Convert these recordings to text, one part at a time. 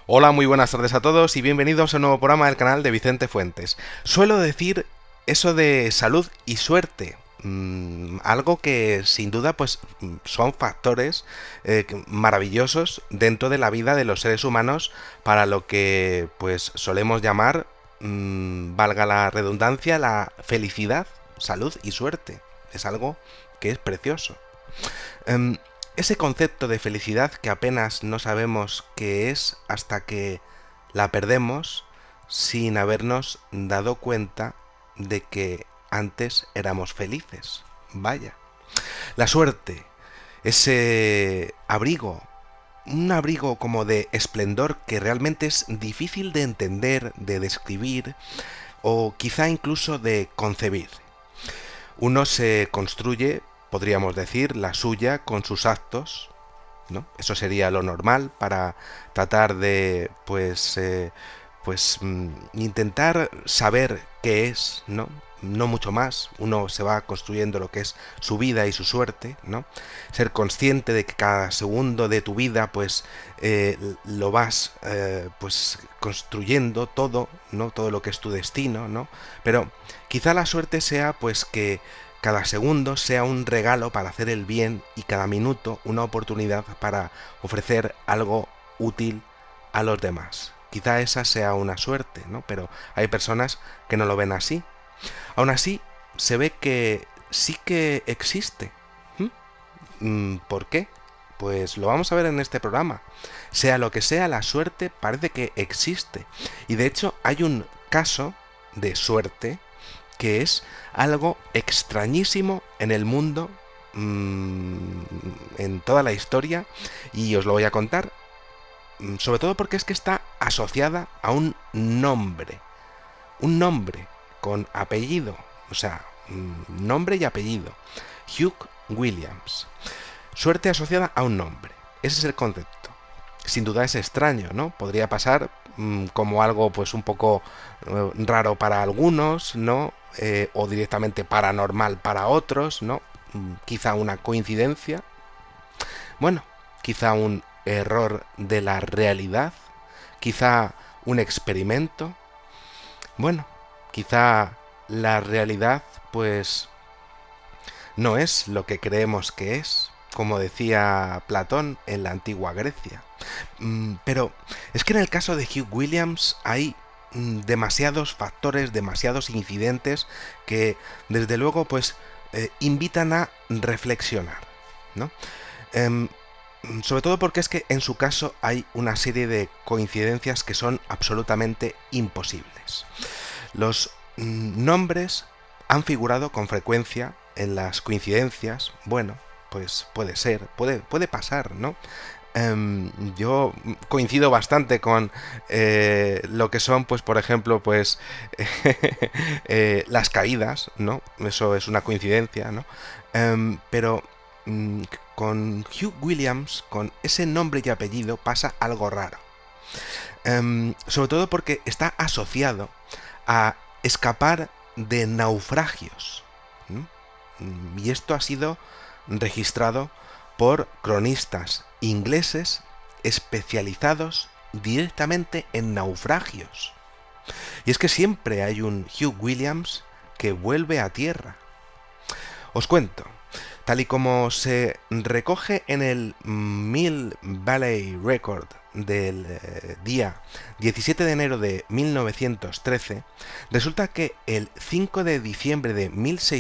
Hola, muy buenas tardes a todos y bienvenidos a un nuevo programa del canal de Vicente Fuentes. Suelo decir eso de salud y suerte, algo que sin duda pues son factores maravillosos dentro de la vida de los seres humanos para lo que pues solemos llamar, valga la redundancia, la felicidad, salud y suerte. Es algo que es precioso. Em, Ese concepto de felicidad que apenas no sabemos qué es hasta que la perdemos sin habernos dado cuenta de que antes éramos felices. Vaya. La suerte, ese abrigo, un abrigo como de esplendor que realmente es difícil de entender, de describir o quizá incluso de concebir. Uno se construye, podríamos decir, la suya con sus actos, ¿no? Eso sería lo normal para tratar de, intentar saber qué es, ¿no? No mucho más. Uno se va construyendo lo que es su vida y su suerte, ¿no? Ser consciente de que cada segundo de tu vida, lo vas, construyendo todo, ¿no? Todo lo que es tu destino, ¿no? Pero quizá la suerte sea, pues, que cada segundo sea un regalo para hacer el bien y cada minuto una oportunidad para ofrecer algo útil a los demás. Quizá esa sea una suerte, ¿no? Pero hay personas que no lo ven así. Aún así, se ve que sí que existe. ¿Por qué? Pues lo vamos a ver en este programa. Sea lo que sea, la suerte parece que existe. Y de hecho hay un caso de suerte que es algo extrañísimo en el mundo, en toda la historia, y os lo voy a contar, sobre todo porque es que está asociada a un nombre con apellido, o sea, nombre y apellido, Hugh Williams. Suerte asociada a un nombre, ese es el concepto. Sin duda es extraño, ¿no? Podría pasar como algo pues un poco raro para algunos, ¿no? O directamente paranormal para otros, ¿no? Quizá una coincidencia. Bueno, quizá un error de la realidad. Quizá un experimento. Bueno, quizá la realidad pues no es lo que creemos que es, como decía Platón en la antigua Grecia. Pero es que en el caso de Hugh Williams hay demasiados factores, demasiados incidentes que desde luego pues invitan a reflexionar, ¿no? Em, Sobre todo porque es que en su caso hay una serie de coincidencias que son absolutamente imposibles. Los nombres han figurado con frecuencia en las coincidencias. Bueno, pues puede ser, puede pasar, ¿no? Yo coincido bastante con lo que son, pues, por ejemplo, pues, las caídas, ¿no? Eso es una coincidencia, ¿no? Pero con Hugh Williams, con ese nombre y apellido, pasa algo raro. Sobre todo porque está asociado a escapar de naufragios. Y esto ha sido registrado por cronistas ingleses especializados directamente en naufragios. Y es que siempre hay un Hugh Williams que vuelve a tierra. Os cuento, tal y como se recoge en el Mill Valley Record del día 17 de enero de 1913, resulta que el 5 de diciembre de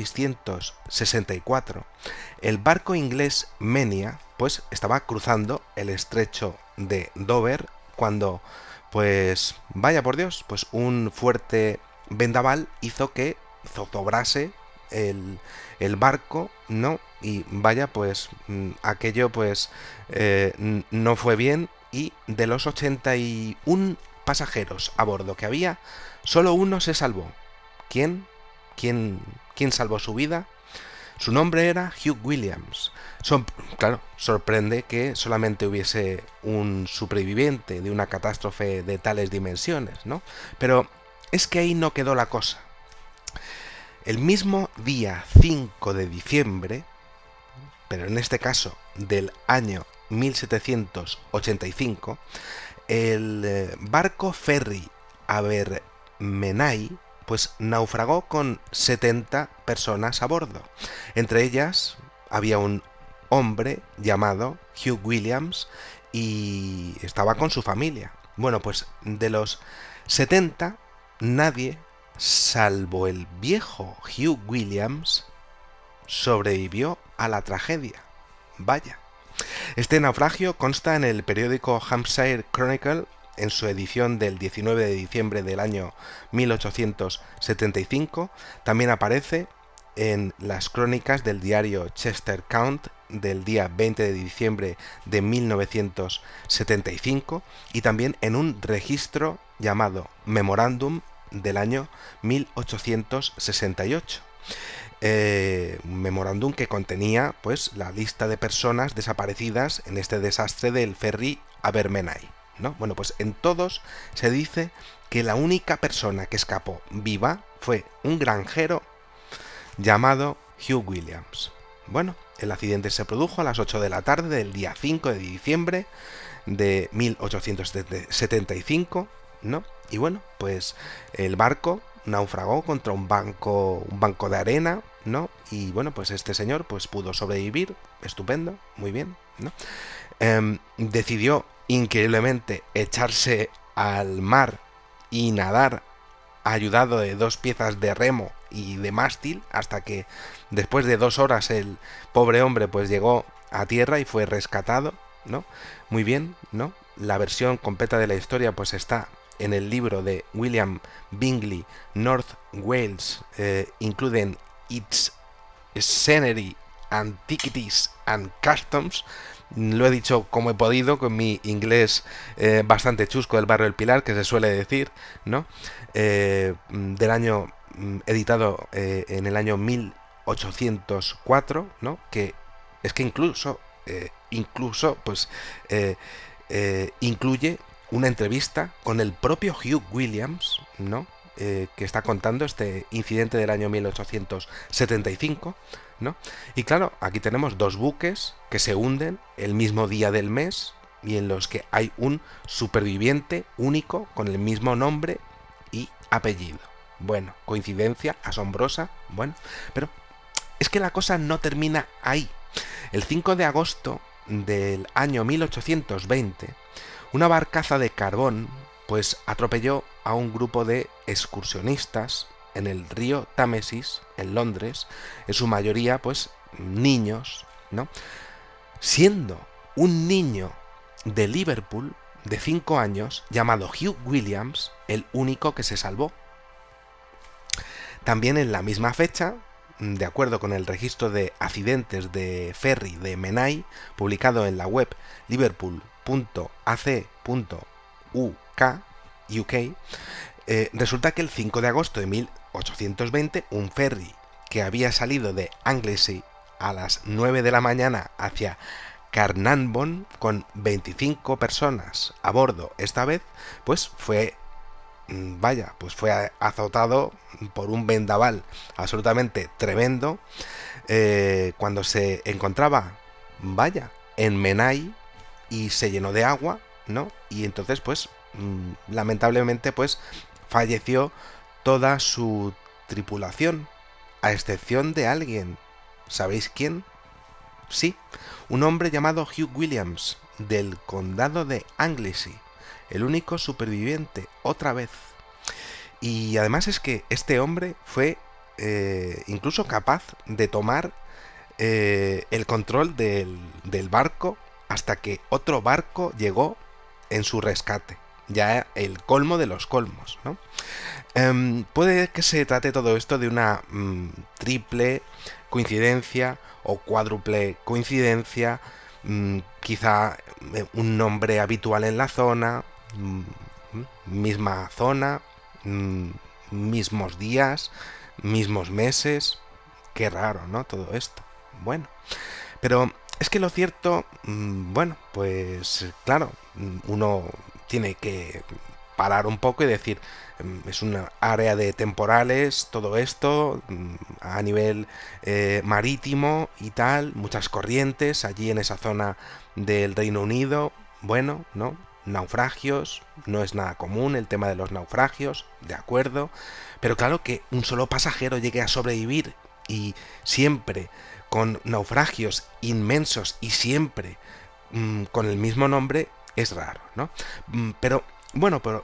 1664, el barco inglés Menia pues estaba cruzando el estrecho de Dover cuando, pues vaya por Dios, pues un fuerte vendaval hizo que zozobrase el barco, ¿no? Y vaya, pues aquello pues no fue bien, y de los 81 pasajeros a bordo que había, solo uno se salvó. ¿Quién? ¿Quién salvó su vida? Su nombre era Hugh Williams. Claro, sorprende que solamente hubiese un superviviente de una catástrofe de tales dimensiones, ¿no? Pero es que ahí no quedó la cosa. El mismo día 5 de diciembre, pero en este caso del año 1785, el barco ferry Abermenay pues naufragó con 70 personas a bordo. Entre ellas había un hombre llamado Hugh Williams y estaba con su familia. Bueno, pues de los 70, nadie, salvo el viejo Hugh Williams, sobrevivió a la tragedia. Vaya. Este naufragio consta en el periódico Hampshire Chronicle en su edición del 19 de diciembre del año 1875. También aparece en las crónicas del diario Chester Count del día 20 de diciembre de 1975 y también en un registro llamado Memorandum del año 1868. Un memorándum que contenía pues la lista de personas desaparecidas en este desastre del ferry Abermenay, ¿no? Bueno, pues en todos se dice que la única persona que escapó viva fue un granjero llamado Hugh Williams. Bueno, el accidente se produjo a las 8 de la tarde del día 5 de diciembre de 1875, ¿no? Y bueno, pues el barco naufragó contra un banco de arena, ¿no? Y bueno, pues este señor pues pudo sobrevivir, estupendo, muy bien, ¿no? Decidió increíblemente echarse al mar y nadar ayudado de 2 piezas de remo y de mástil hasta que después de 2 horas el pobre hombre pues llegó a tierra y fue rescatado, ¿no? Muy bien, ¿no? La versión completa de la historia pues está en el libro de William Bingley, North Wales, including its scenery, antiquities and customs. Lo he dicho como he podido con mi inglés bastante chusco del barrio del Pilar, que se suele decir, ¿no? Del año editado en el año 1804, ¿no? Que es que incluso pues incluye una entrevista con el propio Hugh Williams, ¿no? Que está contando este incidente del año 1875, ¿no? Y claro, aquí tenemos 2 buques que se hunden el mismo día del mes y en los que hay un superviviente único con el mismo nombre y apellido. Bueno, coincidencia asombrosa, bueno, pero es que la cosa no termina ahí. El 5 de agosto del año 1820, una barcaza de carbón pues atropelló a un grupo de excursionistas en el río Támesis, en Londres, en su mayoría pues niños, ¿no? Siendo un niño de Liverpool de 5 años llamado Hugh Williams el único que se salvó. También en la misma fecha, de acuerdo con el registro de accidentes de ferry de Menai, publicado en la web liverpool.ac.uk, resulta que el 5 de agosto de 1820 un ferry que había salido de Anglesey a las 9 de la mañana hacia Carnarvon con 25 personas a bordo esta vez, pues fue azotado por un vendaval absolutamente tremendo cuando se encontraba, en Menai y se llenó de agua, ¿no? Y entonces, pues, lamentablemente, pues, falleció toda su tripulación, a excepción de alguien. ¿Sabéis quién? Sí, un hombre llamado Hugh Williams, del condado de Anglesey, el único superviviente, otra vez. Y además es que este hombre fue incluso capaz de tomar el control del barco hasta que otro barco llegó en su rescate. Ya el colmo de los colmos, ¿no? Puede que se trate todo esto de una triple coincidencia o cuádruple coincidencia, quizá un nombre habitual en la zona, misma zona, mismos días, mismos meses. Qué raro, ¿no? Todo esto. Bueno, pero es que lo cierto, bueno, pues claro, uno tiene que parar un poco y decir, es una área de temporales, todo esto, a nivel marítimo y tal, muchas corrientes allí en esa zona del Reino Unido, bueno, ¿no? naufragios, no es nada común el tema de los naufragios, de acuerdo, pero claro que un solo pasajero llegue a sobrevivir y siempre con naufragios inmensos y siempre con el mismo nombre es raro, ¿no? Pero bueno, pero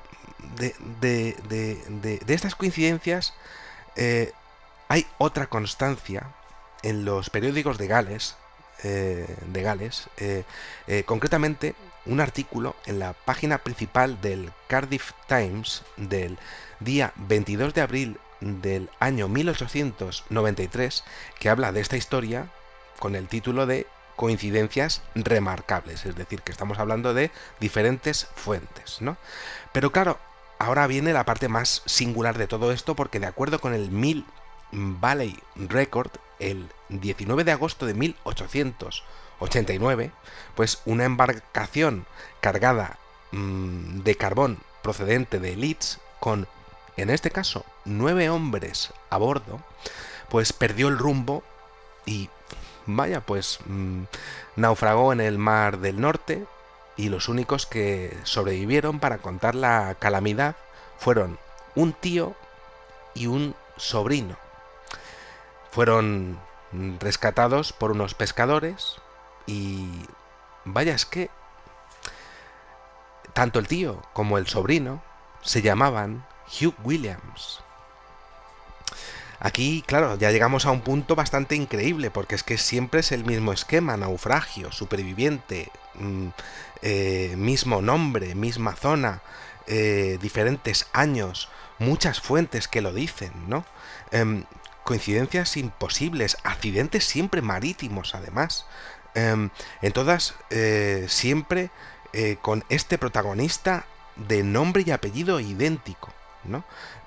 de estas coincidencias hay otra constancia en los periódicos de Gales, concretamente un artículo en la página principal del Cardiff Times del día 22 de abril del año 1893 que habla de esta historia con el título de coincidencias remarcables, es decir, que estamos hablando de diferentes fuentes, ¿no? Pero claro, ahora viene la parte más singular de todo esto, porque de acuerdo con el Mill Valley Record, el 19 de agosto de 1889, pues una embarcación cargada de carbón procedente de Leeds, con, en este caso, 9 hombres a bordo, pues perdió el rumbo y, vaya, pues naufragó en el Mar del Norte, y los únicos que sobrevivieron para contar la calamidad fueron un tío y un sobrino. Fueron rescatados por unos pescadores y, vaya, es que tanto el tío como el sobrino se llamaban Hugh Williams. Aquí, claro, ya llegamos a un punto bastante increíble, porque es que siempre es el mismo esquema: naufragio, superviviente, mismo nombre, misma zona, diferentes años, muchas fuentes que lo dicen, ¿no? Coincidencias imposibles, accidentes siempre marítimos, además. En todas, siempre con este protagonista de nombre y apellido idéntico, ¿no?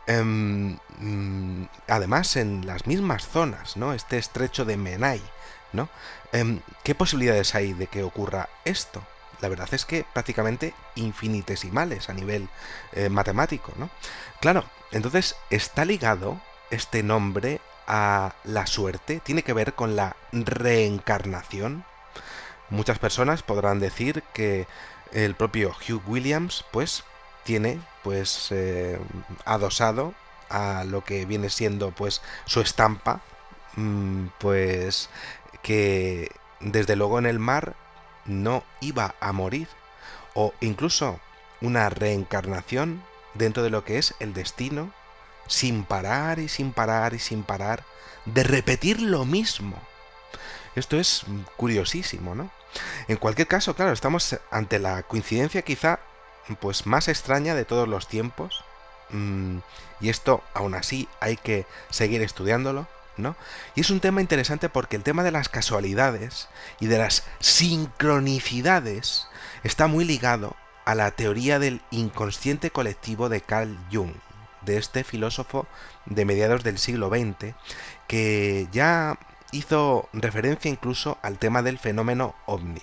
Además en las mismas zonas, ¿no? Este estrecho de Menai, ¿no? ¿Qué posibilidades hay de que ocurra esto? La verdad es que prácticamente infinitesimales a nivel matemático, ¿no? Claro, entonces está ligado este nombre a la suerte, tiene que ver con la reencarnación. Muchas personas podrán decir que el propio Hugh Williams, pues, tiene, pues, adosado a lo que viene siendo, pues, su estampa, pues, que desde luego en el mar no iba a morir, o incluso una reencarnación dentro de lo que es el destino, sin parar y sin parar y sin parar de repetir lo mismo. Esto es curiosísimo, ¿no? En cualquier caso, claro, estamos ante la coincidencia quizá pues más extraña de todos los tiempos, y esto aún así hay que seguir estudiándolo, ¿no? Y es un tema interesante porque el tema de las casualidades y de las sincronicidades está muy ligado a la teoría del inconsciente colectivo de Carl Jung, de este filósofo de mediados del siglo XX, que ya hizo referencia incluso al tema del fenómeno ovni.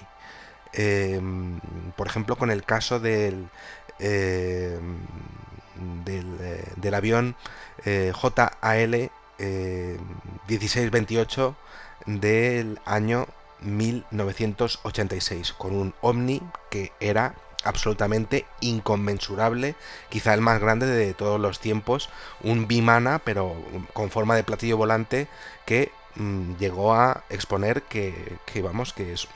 Por ejemplo, con el caso del avión JAL 1628 del año 1986, con un ovni que era absolutamente inconmensurable, quizá el más grande de todos los tiempos, un Vimana, pero con forma de platillo volante, que llegó a exponer que vamos, que es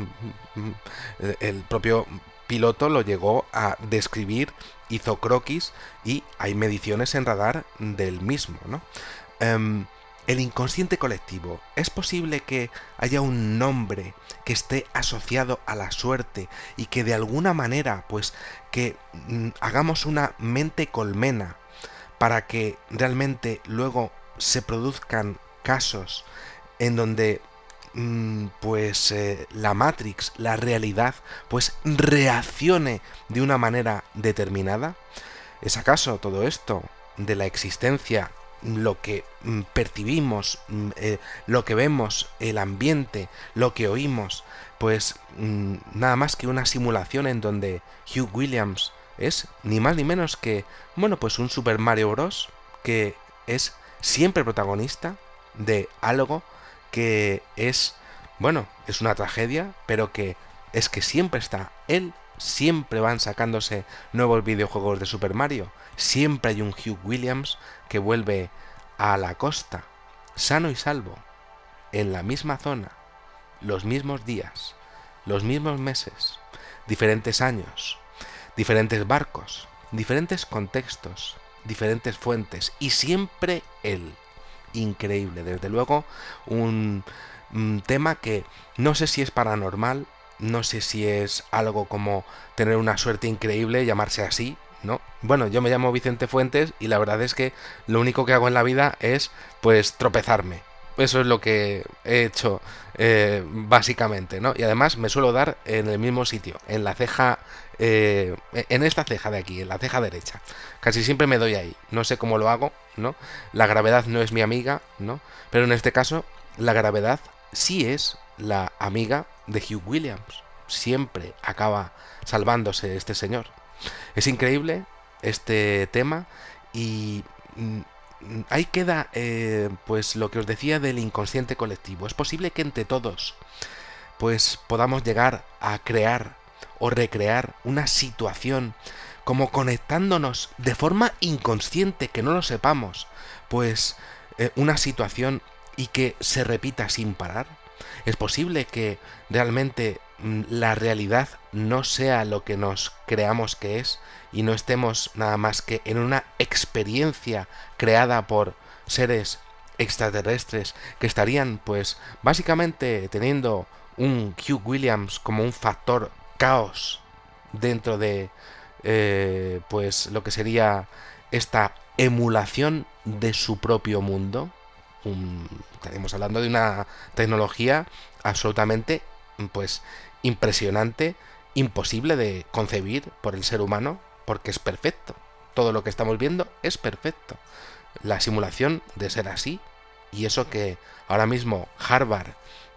el propio piloto lo llegó a describir, hizo croquis y hay mediciones en radar del mismo, ¿no? El inconsciente colectivo. ¿Es posible que haya un nombre que esté asociado a la suerte y que de alguna manera, pues, que hagamos una mente colmena para que realmente luego se produzcan casos en donde pues la Matrix, la realidad, pues reaccione de una manera determinada? ¿Es acaso todo esto de la existencia, lo que percibimos, lo que vemos, el ambiente, lo que oímos, pues nada más que una simulación en donde Hugh Williams es ni más ni menos que, bueno, pues un Super Mario Bros. Que es siempre protagonista de algo que es, bueno, es una tragedia, pero que es que siempre está él siempre van sacándose nuevos videojuegos de Super Mario. Siempre hay un Hugh Williams que vuelve a la costa, sano y salvo, en la misma zona, los mismos días, los mismos meses, diferentes años, diferentes barcos, diferentes contextos, diferentes fuentes, y siempre él. Increíble, desde luego, un tema que no sé si es paranormal, no sé si es algo como tener una suerte increíble, llamarse así, ¿no? Bueno, yo me llamo Vicente Fuentes y la verdad es que lo único que hago en la vida es, pues, tropezarme. Eso es lo que he hecho básicamente, ¿no? Y además me suelo dar en el mismo sitio, en la ceja, en esta ceja de aquí, en la ceja derecha. Casi siempre me doy ahí. No sé cómo lo hago, ¿no? La gravedad no es mi amiga, ¿no? Pero en este caso, la gravedad sí es la amiga de Hugh Williams. Siempre acaba salvándose este señor. Es increíble este tema y ahí queda pues lo que os decía del inconsciente colectivo. Es posible que entre todos pues podamos llegar a crear o recrear una situación como conectándonos de forma inconsciente, que no lo sepamos, pues una situación y que se repita sin parar. Es posible que realmente la realidad no sea lo que nos creamos que es y no estemos nada más que en una experiencia creada por seres extraterrestres que estarían pues básicamente teniendo un Hugh Williams como un factor caos dentro de pues lo que sería esta emulación de su propio mundo. Estaríamos hablando de una tecnología absolutamente pues impresionante, imposible de concebir por el ser humano, porque es perfecto. Todo lo que estamos viendo es perfecto. La simulación de ser así, y eso que ahora mismo Harvard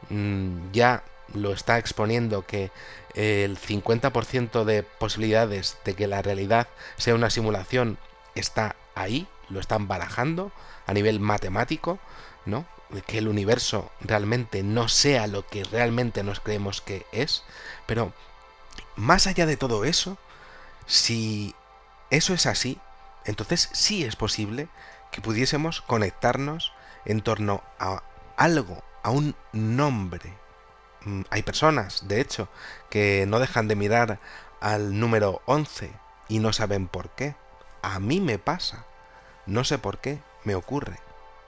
ya lo está exponiendo, que el 50% de posibilidades de que la realidad sea una simulación está ahí, lo están barajando a nivel matemático, ¿no? Que el universo realmente no sea lo que realmente nos creemos que es. Pero más allá de todo eso, si eso es así, entonces sí es posible que pudiésemos conectarnos en torno a algo, a un nombre. Hay personas, de hecho, que no dejan de mirar al número 11 y no saben por qué. A mí me pasa. No sé por qué, me ocurre.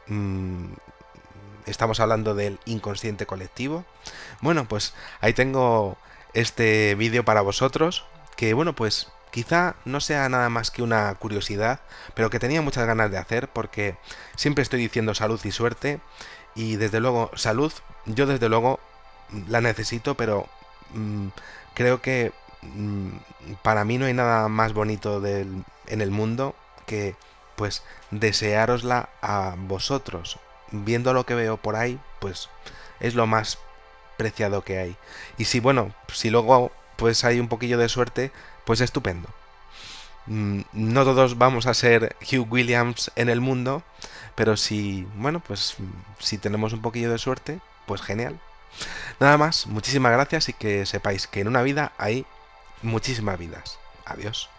Estamos hablando del inconsciente colectivo. Bueno, pues ahí tengo este vídeo para vosotros, que bueno, pues quizá no sea nada más que una curiosidad, pero que tenía muchas ganas de hacer, porque siempre estoy diciendo salud y suerte, y desde luego salud, yo desde luego la necesito, pero creo que para mí no hay nada más bonito en el mundo que pues deseárosla a vosotros. Viendo lo que veo por ahí, pues es lo más preciado que hay. Y si bueno, si luego pues hay un poquillo de suerte, pues estupendo. No todos vamos a ser Hugh Williams en el mundo, pero si, bueno, pues si tenemos un poquillo de suerte, pues genial. Nada más, muchísimas gracias y que sepáis que en una vida hay muchísimas vidas. Adiós.